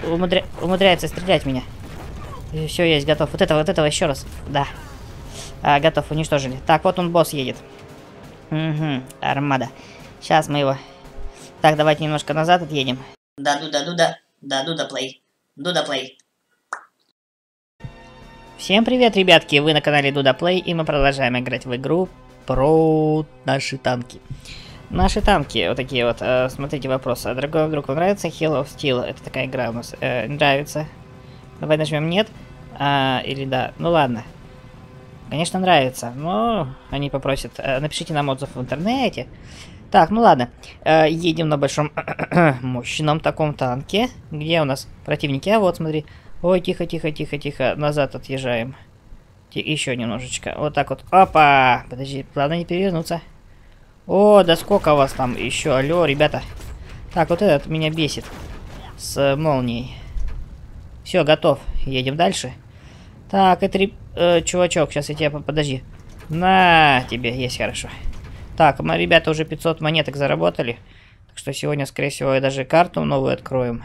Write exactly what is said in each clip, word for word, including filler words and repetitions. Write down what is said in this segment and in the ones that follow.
умудря... умудряется стрелять в меня. Все, есть, готов. Вот этого, вот этого еще раз. Да. А, готов, уничтожили. Так, вот он, босс едет. Угу, армада. Сейчас мы его... Так, давайте немножко назад отъедем. Да-ду-да-ду-да. Да-ду-да-плей. Дуда-плей. Всем привет, ребятки! Вы на канале Дуда Плей, и мы продолжаем играть в игру про наши танки. Наши танки, вот такие вот. Э, смотрите вопрос. А дорогой друг, вам нравится Hell of Steel? Это такая игра у нас. Э, нравится. Давай нажмем нет. А, или да. Ну ладно. Конечно, нравится. Но они попросят. Э, напишите нам отзыв в интернете. Так, ну ладно. Э, едем на большом мощном таком танке. Где у нас противники? А вот, смотри. Ой, тихо, тихо, тихо, тихо. Назад отъезжаем. Еще немножечко. Вот так вот. Опа! Подожди, главное не перевернуться. О, да сколько у вас там еще? Алло, ребята. Так, вот этот меня бесит. С молнией. Все, готов. Едем дальше. Так, это э, чувачок. Сейчас я тебя... Подожди. На тебе. Есть, хорошо. Так, мы, ребята, уже пятьсот монеток заработали. Так что сегодня, скорее всего, и даже карту новую откроем.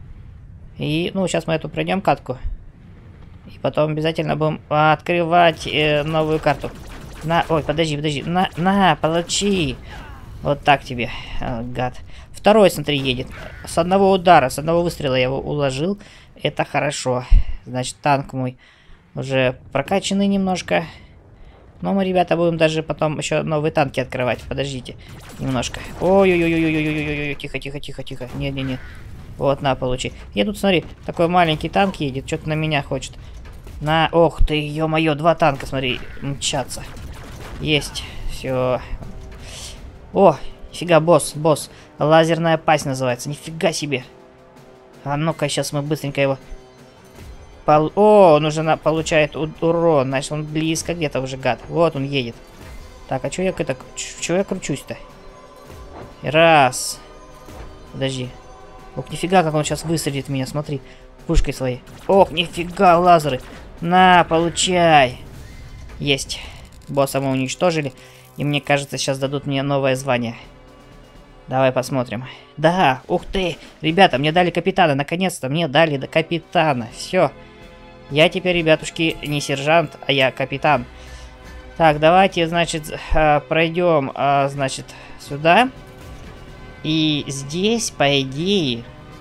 И, ну, сейчас мы эту пройдем катку. И потом обязательно будем открывать э, новую карту. На, ой, подожди, подожди. На, на, получи. Вот так тебе, э, гад. Второй, смотри, едет. С одного удара, с одного выстрела я его уложил. Это хорошо. Значит, танк мой уже прокачанный немножко. Но мы, ребята, будем даже потом еще новые танки открывать. Подождите немножко. Ой-ой-ой-ой-ой-ой-ой-ой. Тихо, тихо, тихо, тихо. Не-не-не. Вот, на, получи. Я тут, смотри, такой маленький танк едет, что-то на меня хочет. На, ох ты, ё-моё, два танка, смотри, мчатся. Есть, все. О, нифига, босс, босс. Лазерная пасть называется, нифига себе. А ну-ка, сейчас мы быстренько его... Пол... О, он уже на... получает урон, значит, он близко где-то уже, гад. Вот он едет. Так, а чё я это... Чё я кручусь-то? Раз. Подожди. Ох, нифига, как он сейчас высадит меня, смотри, пушкой своей. Ох, нифига, лазеры. На, получай. Есть. Босса мы уничтожили. И мне кажется, сейчас дадут мне новое звание. Давай посмотрим. Да, ух ты. Ребята, мне дали капитана. Наконец-то мне дали до капитана. Все. Я теперь, ребятушки, не сержант, а я капитан. Так, давайте, значит, пройдем, значит, сюда. И здесь, по идее...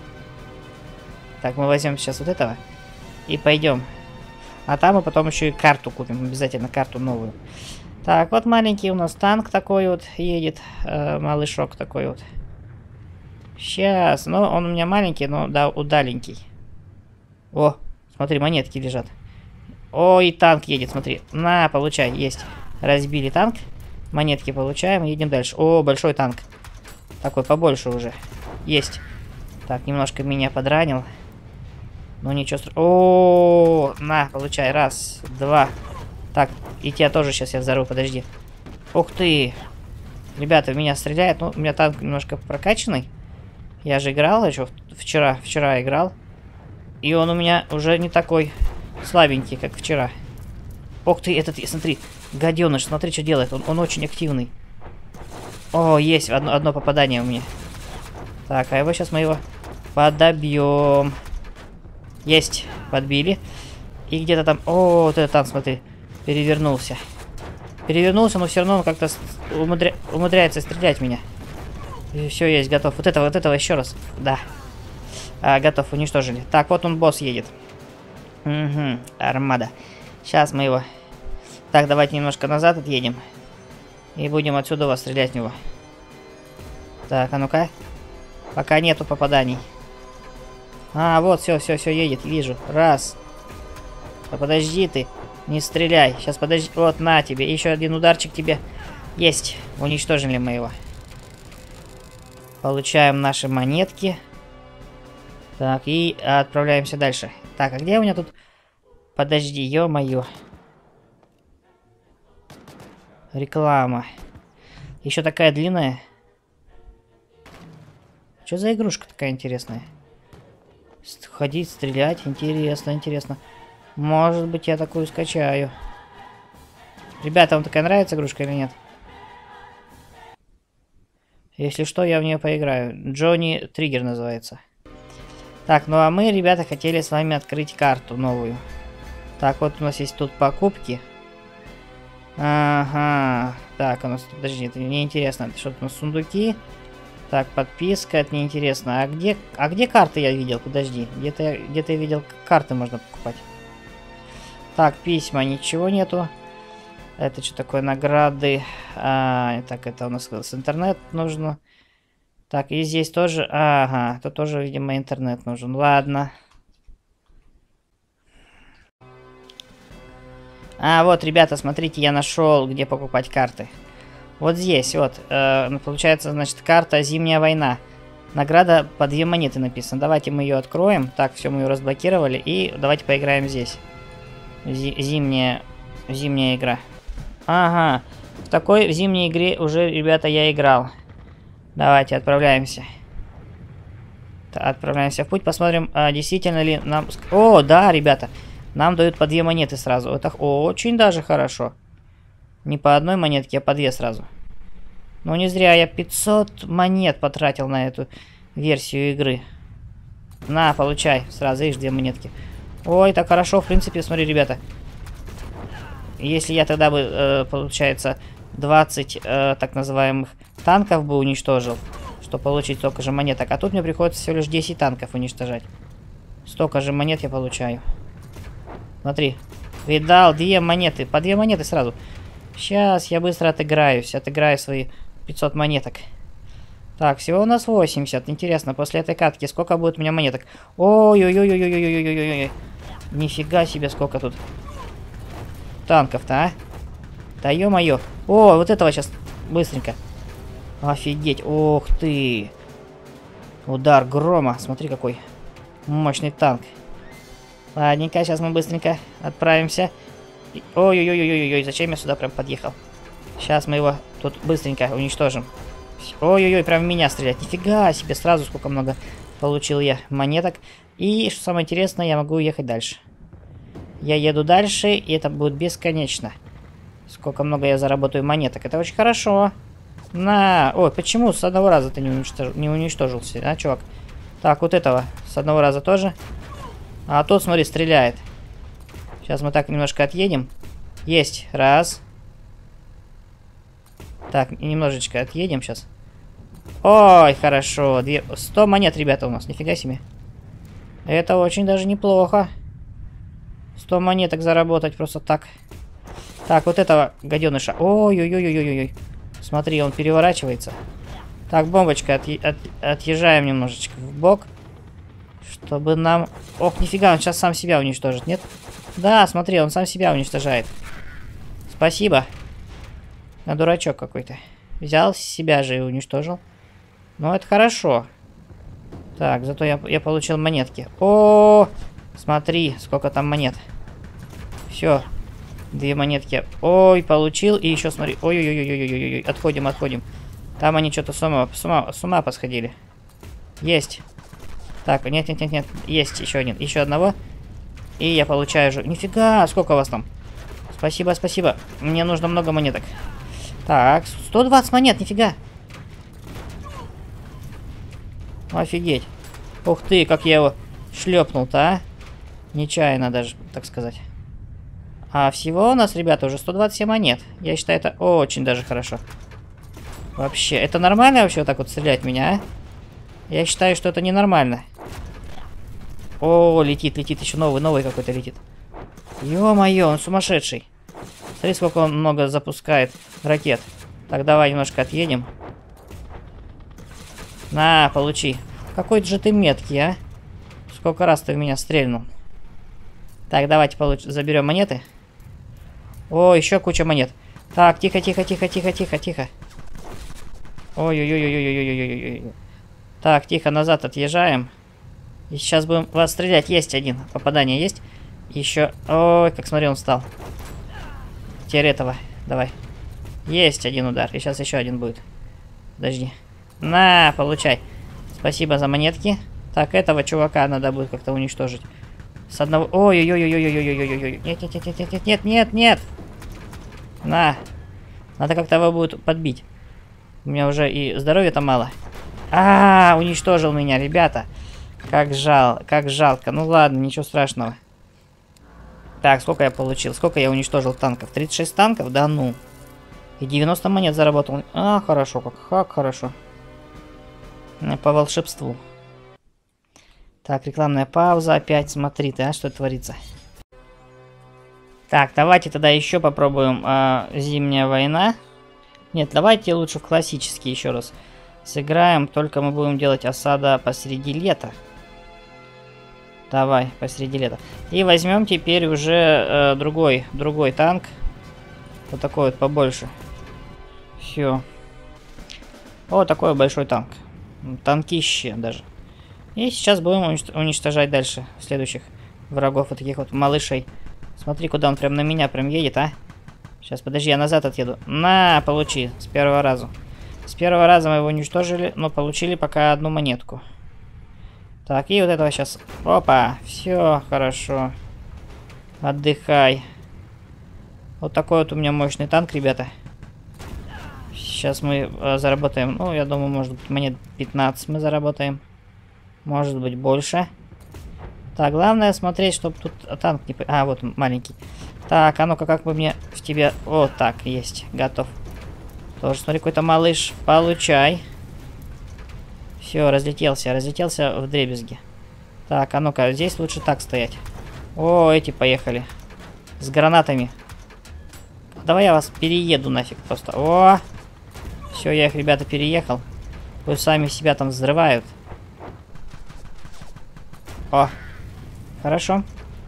Так, мы возьмем сейчас вот этого. И пойдем. А там мы потом еще и карту купим. Обязательно карту новую. Так, вот маленький у нас танк такой вот едет. Э, малышок такой вот. Сейчас. Ну, он у меня маленький, но да, удаленький. О, смотри, монетки лежат. О, и танк едет, смотри. На, получай, есть. Разбили танк. Монетки получаем, едем дальше. О, большой танк. Такой побольше уже. Есть. Так, немножко меня подранил. Ну ничего страшного. О, на, получай. Раз, два. Так, и тебя тоже сейчас я взорву, подожди. Ух ты. Ребята, в меня стреляют. Ну, у меня танк немножко прокачанный. Я же играл еще вчера. Вчера играл. И он у меня уже не такой слабенький, как вчера. Ух ты, этот, смотри, гаденыш, смотри, что делает. Он, он очень активный. О, есть одно, одно попадание у меня. Так, а его сейчас мы его подобьем. Есть, подбили. И где-то там... О, вот этот танк, смотри, перевернулся. Перевернулся, но все равно он как-то умудря... умудряется стрелять в меня. Все, есть, готов. Вот этого, вот этого еще раз. Да. А, готов, уничтожили. Так, вот он, босс едет. Угу, армада. Сейчас мы его... Так, давайте немножко назад отъедем. И будем отсюда стрелять в него. Так, а ну-ка. Пока нету попаданий. А, вот, все, все, все едет, вижу. Раз. Да подожди ты, не стреляй. Сейчас подожди. Вот, на тебе. Еще один ударчик тебе. Есть. Уничтожили мы его. Получаем наши монетки. Так, и отправляемся дальше. Так, а где у меня тут... Подожди, ё-моё. Реклама. Еще такая длинная. Что за игрушка такая интересная? Ходить, стрелять. Интересно, интересно. Может быть, я такую скачаю. Ребята, вам такая нравится игрушка или нет? Если что, я в нее поиграю. Джонни Триггер называется. Так, ну а мы, ребята, хотели с вами открыть карту новую. Так, вот у нас есть тут покупки. Ага. Так, у нас, подожди, это неинтересно. Это что-то у нас сундуки. Так, подписка, это неинтересно. А где, а где карты я видел? Подожди, где-то где-то я видел, карты можно покупать. Так, письма, ничего нету. Это что такое? Награды. А, так, это у нас с интернет нужно. Так, и здесь тоже... Ага, тут тоже, видимо, интернет нужен. Ладно. А, вот, ребята, смотрите, я нашел, где покупать карты. Вот здесь, вот. Э, получается, значит, карта «Зимняя война». Награда по две монеты написано. Давайте мы ее откроем. Так, все, мы ее разблокировали. И давайте поиграем здесь. Зи зимняя... Зимняя игра. Ага. В такой в зимней игре уже, ребята, я играл. Давайте отправляемся. Отправляемся в путь. Посмотрим, а, действительно ли нам... О, да, ребята. Нам дают по две монеты сразу. Это очень даже хорошо. Не по одной монетке, а по две сразу. Ну, не зря я пятьсот монет потратил на эту версию игры. На, получай. Сразу, видишь, две монетки. Ой, так хорошо, в принципе, смотри, ребята. Если я тогда бы, э, получается, двадцать э, так называемых танков бы уничтожил, чтобы получить столько же монеток. А тут мне приходится всего лишь десять танков уничтожать. Столько же монет я получаю. Смотри. Видал, две монеты. По две монеты сразу. Сейчас я быстро отыграюсь. Отыграю свои пятьсот монеток. Так, всего у нас восемьдесят. Интересно, после этой катки сколько будет у меня монеток? Ой-ой-ой-ой-ой-ой-ой-ой-ой. Нифига себе, сколько тут танков-то, а? Да ё-моё. О, вот этого сейчас быстренько. Офигеть. Ох ты. Удар грома. Смотри, какой мощный танк. Ладненько, сейчас мы быстренько отправимся. Ой-ой-ой-ой-ой-ой, зачем я сюда прям подъехал? Сейчас мы его тут быстренько уничтожим. Ой-ой-ой, прям в меня стрелять. Нифига себе, сразу сколько много получил я монеток. И, что самое интересное, я могу ехать дальше. Я еду дальше, и это будет бесконечно. Сколько много я заработаю монеток. Это очень хорошо. На. Ой, почему с одного раза ты не, уничтож... не уничтожился, а, чувак? Так, вот этого с одного раза тоже. А тот, смотри, стреляет. Сейчас мы так немножко отъедем. Есть. Раз. Так, немножечко отъедем сейчас. Ой, хорошо. Две... сто монет, ребята, у нас. Нифига себе. Это очень даже неплохо. сто монеток заработать просто так. Так, вот этого гаденыша. Ой-ой-ой-ой-ой-ой. Смотри, он переворачивается. Так, бомбочка, от... От... отъезжаем немножечко в бок. Чтобы нам... Ох, нифига, он сейчас сам себя уничтожит, нет? Да, смотри, он сам себя уничтожает. Спасибо. На дурачок какой-то. Взял себя же и уничтожил. Ну, это хорошо. Так, зато я, я получил монетки. О, смотри, сколько там монет. Все. Две монетки. Ой, получил. И еще смотри. Ой-ой-ой-ой-ой-ой. Отходим, отходим. Там они что-то с ума, с, ума, с ума посходили. Есть. Так, нет, нет, нет, нет. Есть еще один. Еще одного. И я получаю же. Нифига, сколько у вас там? Спасибо, спасибо. Мне нужно много монеток. Так, сто двадцать монет, нифига. Офигеть. Ух ты, как я его шлепнул-то, а? Нечаянно даже, так сказать. А всего у нас, ребята, уже сто двадцать семь монет. Я считаю, это очень даже хорошо. Вообще, это нормально вообще вот так вот стрелять в меня, а? Я считаю, что это ненормально. О, летит, летит, еще новый, новый какой-то летит. Ё-моё, он сумасшедший. Смотри, сколько он много запускает ракет. Так, давай немножко отъедем. На, получи. Какой же ты меткий, а? Сколько раз ты в меня стрельнул. Так, давайте получ... заберем монеты. О, еще куча монет. Так, тихо, тихо, тихо, тихо, тихо, тихо. Ой-ой-ой-ой-ой-ой-ой-ой-ой. Так, тихо, назад отъезжаем. И сейчас будем вас стрелять. Есть один. Попадание есть. Еще. Ой, как смотри, он встал. Теперь этого. Давай. Есть один удар. И сейчас еще один будет. Подожди. На, получай. Спасибо за монетки. Так, этого чувака надо будет как-то уничтожить. С одного... Ой-ой-ой-ой-ой-ой-ой-ой-ой. Нет, нет, нет, нет, нет, нет, нет, нет. На. Надо как-то его будет подбить. У меня уже и здоровья-то мало. А, уничтожил меня, ребята. Как жал, как жалко. Ну ладно, ничего страшного. Так, сколько я получил? Сколько я уничтожил танков? тридцать шесть танков? Да ну. И девяносто монет заработал. А, хорошо, как, как хорошо. По волшебству. Так, рекламная пауза. Опять смотри ты, а что творится. Так, давайте тогда еще попробуем а, Зимняя война. Нет, давайте лучше в классический еще раз сыграем. Только мы будем делать осада посреди лета. Давай, посреди лета. И возьмем теперь уже э, другой, другой танк. Вот такой вот побольше. Все. Вот такой большой танк. Танкище даже. И сейчас будем уничтожать дальше следующих врагов, вот таких вот малышей. Смотри, куда он прям на меня прям едет, а? Сейчас, подожди, я назад отъеду. На, получи, с первого раза. С первого раза мы его уничтожили, но получили пока одну монетку. Так, и вот этого сейчас... Опа, все, хорошо. Отдыхай. Вот такой вот у меня мощный танк, ребята. Сейчас мы э, заработаем, ну, я думаю, может быть, монет пятнадцать мы заработаем. Может быть, больше. Так, главное смотреть, чтобы тут танк не... А, вот он, маленький. Так, а ну-ка, как бы мне в тебя... Вот так, есть, готов. Тоже, смотри, какой-то малыш. Получай. Все, разлетелся, разлетелся в дребезги. Так, а ну-ка, здесь лучше так стоять. О, эти поехали. С гранатами. Давай я вас перееду нафиг просто. О! Все, я их, ребята, переехал. Пусть сами себя там взрывают. О! Хорошо.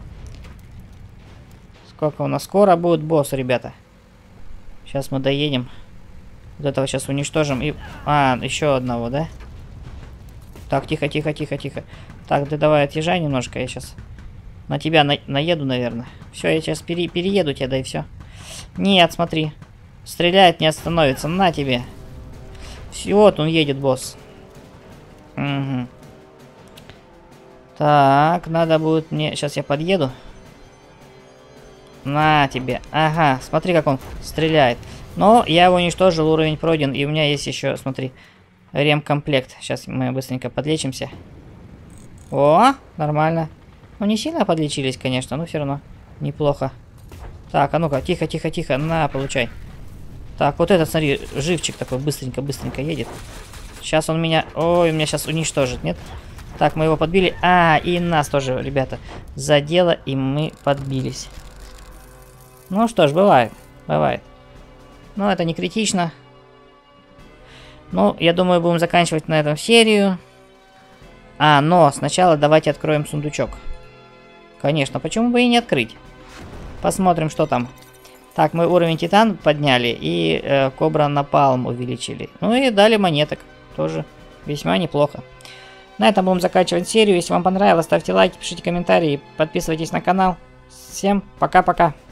Сколько у нас? Скоро будет босс, ребята. Сейчас мы доедем. Вот этого сейчас уничтожим. И... А, еще одного, да? Так, тихо, тихо, тихо, тихо. Так, ты давай отъезжай немножко. Я сейчас на тебя на наеду, наверное. Все, я сейчас пере перееду тебя, да и все. Нет, смотри. Стреляет, не остановится. На тебе. Все, вот он едет, босс. Угу. Так, надо будет мне... Сейчас я подъеду. На тебе. Ага, смотри, как он стреляет. Но я его уничтожил, уровень пройден. И у меня есть еще, смотри, ремкомплект. Сейчас мы быстренько подлечимся. О, нормально. Ну, не сильно подлечились, конечно, но все равно неплохо. Так, а ну-ка, тихо, тихо, тихо. На, получай. Так, вот этот, смотри, живчик такой быстренько-быстренько едет. Сейчас он меня... Ой, меня сейчас уничтожит, нет? Так, мы его подбили. А, и нас тоже, ребята, задело, и мы подбились. Ну что ж, бывает, бывает. Но это не критично. Ну, я думаю, будем заканчивать на этом серию. А, но сначала давайте откроем сундучок. Конечно, почему бы и не открыть? Посмотрим, что там. Так, мы уровень Титан подняли и э, Кобра Напалм увеличили. Ну и дали монеток. Тоже весьма неплохо. На этом будем заканчивать серию. Если вам понравилось, ставьте лайки, пишите комментарии, подписывайтесь на канал. Всем пока-пока.